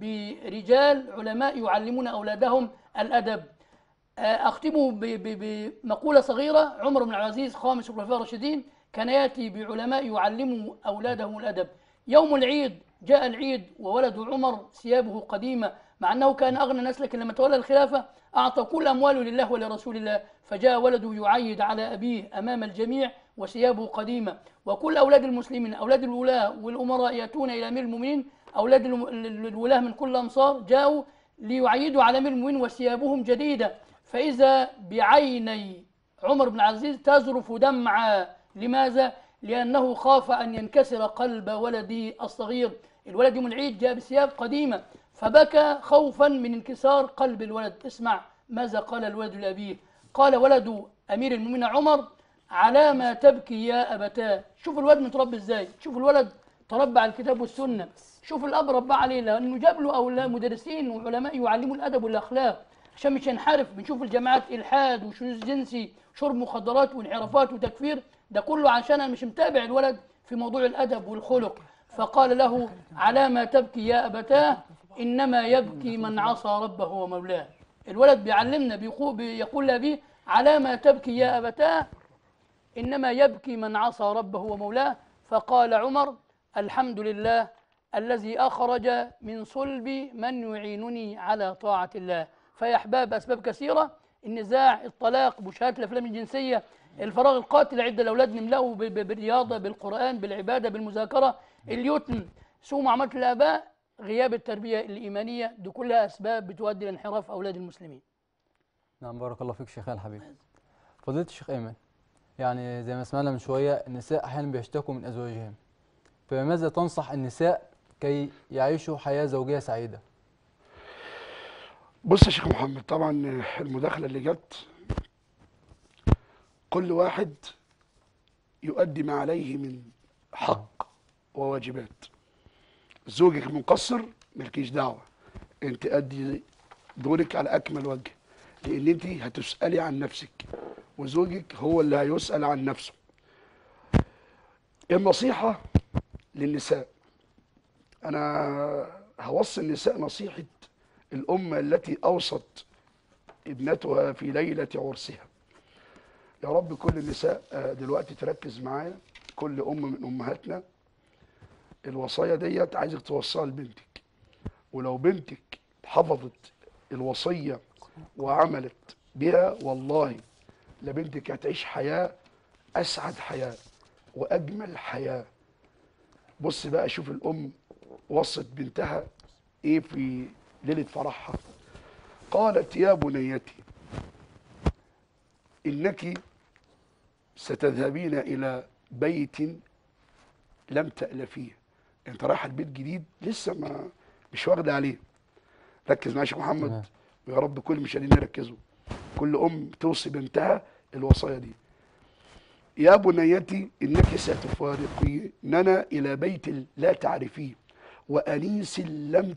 برجال علماء يعلمون أولادهم الأدب. أختمه بمقولة صغيرة. عمر بن عبد العزيز خامس الخلفاء الراشدين كان يأتي بعلماء يعلموا أولادهم الأدب. يوم العيد جاء العيد وولد عمر ثيابه قديمة، مع أنه كان أغنى الناس، لكن لما تولى الخلافة أعطى كل أمواله لله ولرسول الله. فجاء ولده يعيد على أبيه أمام الجميع وثيابه قديمة. وكل أولاد المسلمين، أولاد الولاة والأمراء، يأتون إلى أمير المؤمنين، أولاد الولاة من كل الأمصار جاءوا ليعيدوا على أمير المؤمنين وثيابهم جديدة. فإذا بعيني عمر بن العزيز تذرف دمعا. لماذا؟ لأنه خاف أن ينكسر قلب ولدي الصغير. الولد يوم العيد جاء بثياب قديمة، فبكى خوفا من انكسار قلب الولد. اسمع ماذا قال الولد لأبيه. قال ولد أمير المؤمنين عمر على ما تبكي يا أبتاه. شوف الولد متربي إزاي، شوف الولد تربى على الكتاب والسنة، شوف الأب ربى عليه، لأنه جاب له أولاد مدرسين وعلماء يعلموا الأدب والأخلاق عشان مش ينحرف. بنشوف الجامعات إلحاد وشذوذ جنسي، شرب مخدرات وانحرافات وتكفير، ده كله عشان أنا مش متابع الولد في موضوع الأدب والخلق. فقال له على ما تبكي يا أبتاه إنما يبكي من عصى ربه ومولاه. الولد بيعلمنا، يقول لأبيه على ما تبكي يا أبتاه إنما يبكي من عصى ربه ومولاه. فقال عمر الحمد لله الذي أخرج من صلبي من يعينني على طاعة الله. فيا أحباب أسباب كثيرة، النزاع، الطلاق، مشاهدة الأفلام الجنسية، الفراغ القاتل عند الأولاد نملأه بالرياضة، بالقرآن، بالعبادة، بالمذاكرة، اليتم، سوء معاملة الآباء، غياب التربية الإيمانية، دي كلها أسباب بتؤدي لانحراف أولاد المسلمين. نعم، بارك الله فيك شيخنا الحبيب. فضيلة الشيخ أيمن، يعني زي ما سمعنا من شوية النساء أحيانا بيشتكوا من أزواجهم، فماذا تنصح النساء كي يعيشوا حياة زوجية سعيدة؟ بص يا شيخ محمد، طبعا المداخلة اللي جت كل واحد يؤدي ما عليه من حق وواجبات. زوجك مقصر مالكيش دعوة، انت أدي دورك على أكمل وجه، لأن انت هتسألي عن نفسك وزوجك هو اللي هيسأل عن نفسه. النصيحة للنساء، أنا هوصي النساء نصيحة الأم التي أوصت ابنتها في ليلة عرسها. يا رب كل النساء دلوقتي تركز معايا، كل أم من أمهاتنا الوصايا ديت عايزك توصيها لبنتك، ولو بنتك حفظت الوصية وعملت بها والله لبنتك هتعيش حياة أسعد حياة وأجمل حياة. بص بقى، شوف الأم وصت بنتها إيه في ليلة فرحها. قالت يا بنيتي إنك ستذهبين إلى بيت لم تألفيه. أنت رايحة البيت جديد لسه ما مش واخدة عليه، ركز معايا يا شيخ محمد، تمام. ويا رب كل المشاهدين يركزوا. كل ام توصي بنتها الوصايا دي: يا بنيتي إنك ستفارقيننا إلى بيت لا تعرفيه، وأنيس لم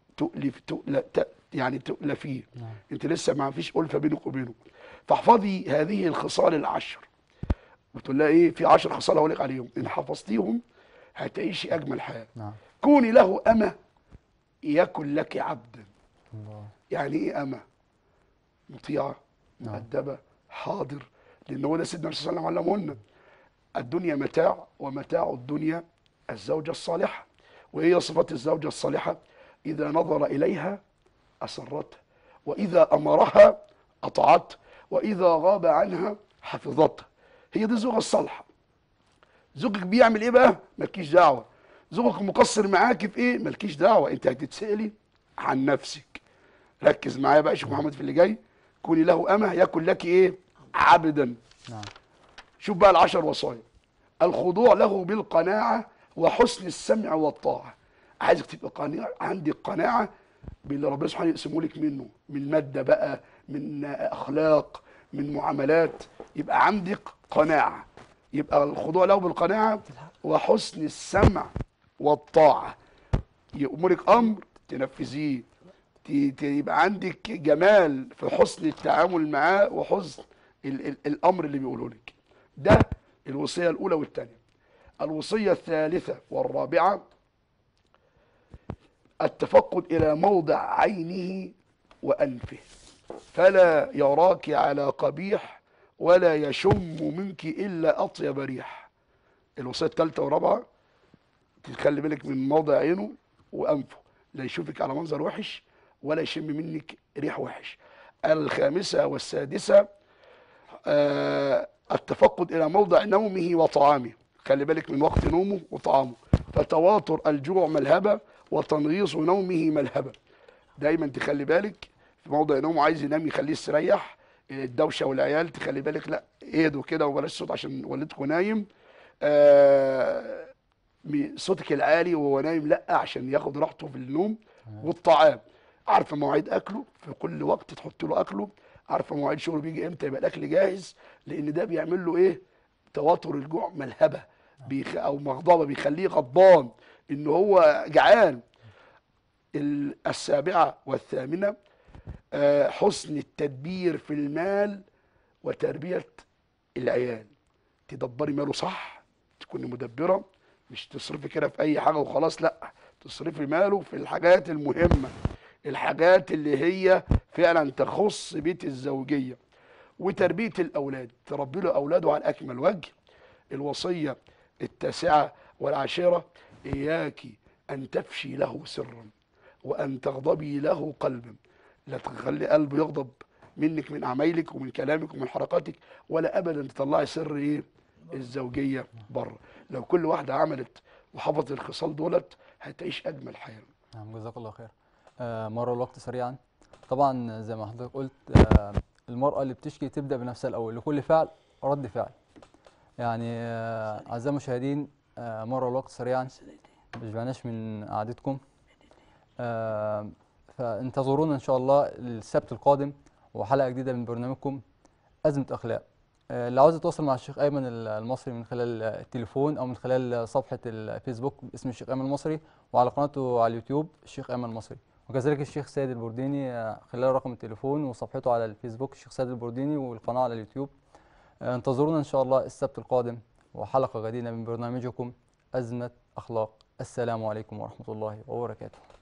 يعني تؤلفيه. نعم. أنت لسه ما فيش ألفة بينك وبينه، فاحفظي هذه الخصال العشر. بتقول لها إيه؟ في 10 خصال هقول لك عليهم، إن حفظتيهم هتعيشي أجمل حياة. نعم. كوني له أمة يكن لك عبدا. الله. يعني إيه أمة؟ مطيعة، نعم. مؤدبة، حاضر. لأن هو ده سيدنا النبي صلى الله عليه وسلم علمه لنا: الدنيا متاع، ومتاع الدنيا الزوجة الصالحة. وهي صفة الزوجة الصالحة: إذا نظر إليها أسرته، وإذا أمرها أطاعته، وإذا غاب عنها حفظته. هي دي الزوجة الصالحة. زوجك بيعمل إيه بقى؟ مالكيش دعوة. زوجك مقصر معاكي في إيه؟ مالكيش دعوة. أنت هتتسألي عن نفسك. ركز معايا بقى يا شيخ محمد في اللي جاي: كوني له أمة يكن لك إيه؟ عبدا. نعم. شوف بقى ال10 وصايا: الخضوع له بالقناعة وحسن السمع والطاعة. عايزك تبقى عندك قناعة باللي ربنا سبحانه يقسمه لك منه، من مادة بقى، من أخلاق، من معاملات. يبقى عندك قناعة. يبقى الخضوع له بالقناعة وحسن السمع والطاعة. يأمرك أمر تنفذيه. يبقى عندك جمال في حسن التعامل معاه وحسن الأمر اللي بيقوله لك. ده الوصية الأولى والثانية. الوصية الثالثة والرابعة: التفقد إلى موضع عينه وأنفه، فلا يراك على قبيح ولا يشم منك إلا أطيب ريح. الوصية الثالثة والرابعة: تخلي بالك من موضع عينه وأنفه، لا يشوفك على منظر وحش ولا يشم منك ريح وحش. الخامسة والسادسة: التفقد إلى موضع نومه وطعامه، خلي بالك من وقت نومه وطعامه، فتواتر الجوع ملهبة وتنغيص نومه ملهبة. دايما تخلي بالك في موضع نومه، عايز ينام يخليه يستريح. الدوشة والعيال تخلي بالك لا، اهدوا كده وبلاش صوت عشان والدكم نايم. صوتك العالي وهو نايم لا، عشان ياخد راحته في النوم. والطعام، عارفه مواعيد اكله، في كل وقت تحط له اكله، عارفه مواعيد شغله بيجي امتى، يبقى الاكل جاهز. لان ده بيعمل له ايه؟ تواتر الجوع ملهبه او مغضبه، بيخليه غضبان ان هو جعان. السابعه والثامنه: حسن التدبير في المال وتربيه العيال. تدبري ماله صح، تكوني مدبره، مش تصرفي كده في اي حاجه وخلاص، لا، تصرفي ماله في الحاجات المهمه، الحاجات اللي هي فعلا تخص بيت الزوجيه. وتربيه الاولاد، تربي له اولاده على اكمل وجه. الوصيه التاسعه والعاشره: اياك ان تفشي له سرا وان تغضبي له قلبا. لا تخلي قلبه يغضب منك، من عمايلك ومن كلامك ومن حركاتك، ولا ابدا تطلعي سر ايه؟ الزوجيه بره. لو كل واحده عملت وحفظت الخصال دولت هتعيش اجمل حياه. نعم، جزاك الله خير. مر الوقت سريعا. طبعا زي ما حضرتك قلت، المرأة اللي بتشكي تبدأ بنفسها الأول، لكل فعل رد فعل. يعني أعزائي المشاهدين، مر الوقت سريعا، ما شبعناش من قعدتكم. فانتظرونا إن شاء الله السبت القادم وحلقة جديدة من برنامجكم أزمة أخلاق. اللي عاوز يتواصل مع الشيخ أيمن المصري من خلال التليفون أو من خلال صفحة الفيسبوك باسم الشيخ أيمن المصري، وعلى قناته على اليوتيوب الشيخ أيمن المصري، وكذلك الشيخ سيد البرديني خلال رقم التليفون وصفحته على الفيسبوك الشيخ سيد البرديني، والقناة على اليوتيوب. انتظرونا إن شاء الله السبت القادم وحلقة جديدة من برنامجكم أزمة أخلاق. السلام عليكم ورحمة الله وبركاته.